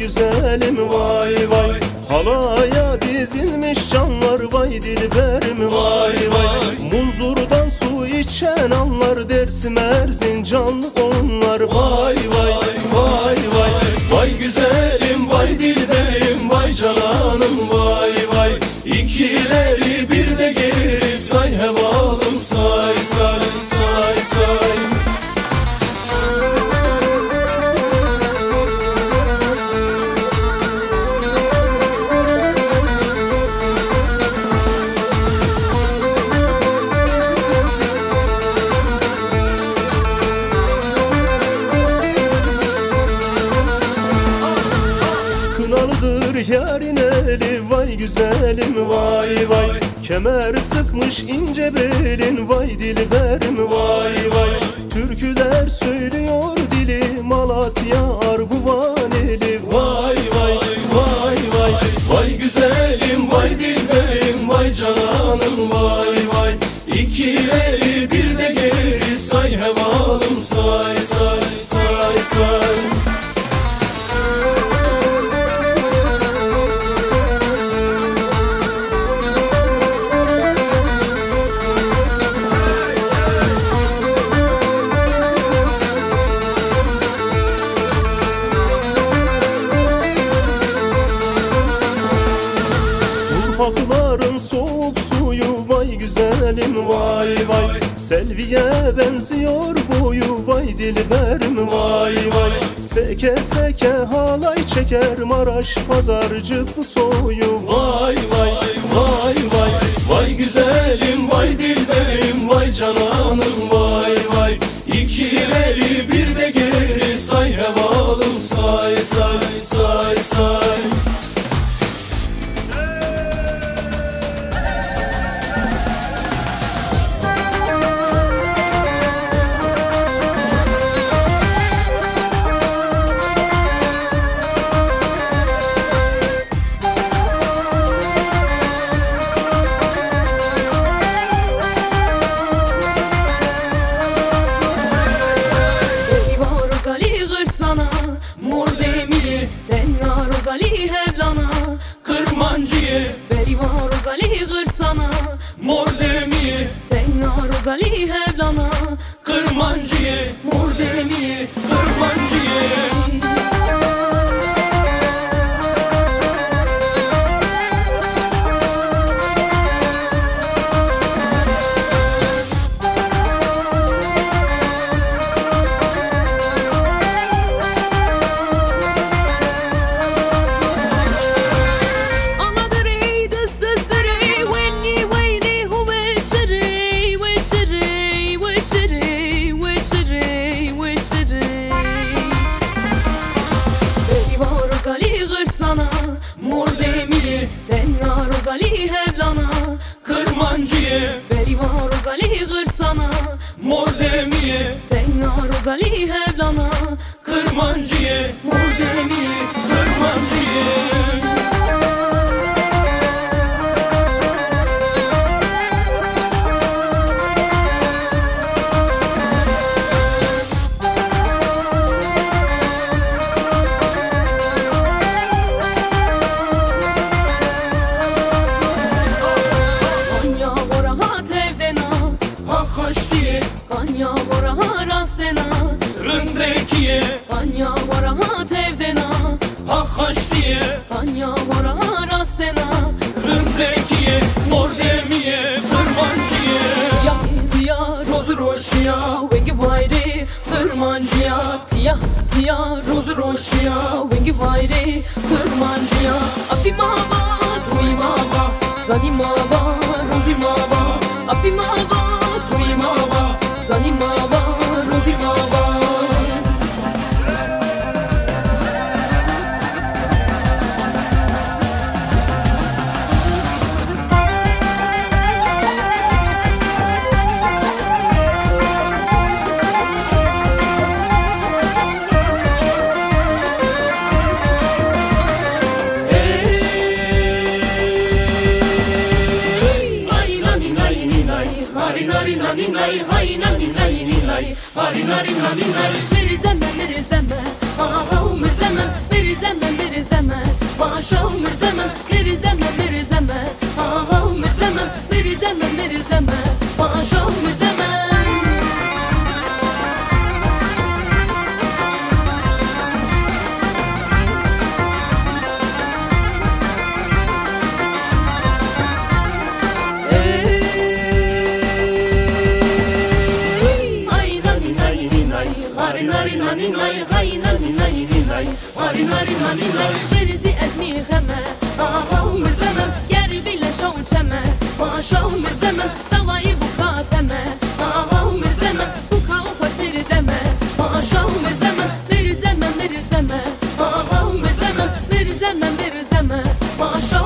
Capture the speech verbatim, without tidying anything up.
güzelim vay vay. Halaya dizilmiş canlar vay dilberim vay vay. Munzurdan su içen anlar, Dersim Erzincanlı onlar vay vay vay vay. Vay güzelim vay dilberim vay cananım vay vay. İkileri bir de geri say hevalım say say say say. Kınalıdır yarın eli vay güzelim vay vay. Kemer sıkmış ince belin vay dilberim vay vay. Türküler söylüyor dili Malatya Arguvan eli vay vay vay vay. Vay güzelim vay dilberim vay cananım vay vay. İkileri bir de geri say hevalım say say say say. Urfakların soğuk suyu vay güzelim vay vay. Selviye benziyor boyu vay dilberim vay vay. Seke seke halay çeker Maraş pazarcıklı soyu vay vay vay vay. Vay güzelim vay dilberim vay cananım vay vay. İkileri bir de geri say hevalım say say say say. Kırmancıyı Beri var Rozali gırsana, mor demiyi tenga Rozali hevlana. Kırmancıyı Mor demi kırmancıyı. Mor demi tenga Rozali hevlana. Kırmancıyı Beri var Rozali gırsana, mor demiyi tenga Rozali hevlana. Kırmancıyı Mor demi kırmancıyı. Kanya varaha rastena, Rındekiye Kanya varaha tevdena, hakhaştiye Kanya varaha rastena. Rındekiye mor demiye kırmancıyı. Ya tiya roz roşya vengi vayre kırmancıya. Tiya tiya roz roşya vengi vayre kırmancıya. Apimava tuimava zanimava rozimava. Apimava tuimava zanimava rozimava. Hari nari nani nai, hay nani nai ni nai, hari nari nani nai. Merizeme merizeme, aha mezeme, merizeme. Mirzəmən, mirzəmən, paşam mirzəmən, mirzəmən, mirzəmən, ağam mirzəmən, mirzəmən, mirzəmən, paşam mirzəmən. Nari nari nari hay nari nari nari nari nari nari nari Berzi ezmi xəmə ağam mirzəməm Gəri bilə şov çəmə paşam mirzəməm Savayı bu xatəmə ağam mirzəməm Bu xal xoş bir dəmə paşam mirzəməm Mirzəməm mirzəməm ağam mirzəməm Mirzəməm mirzəməm paşam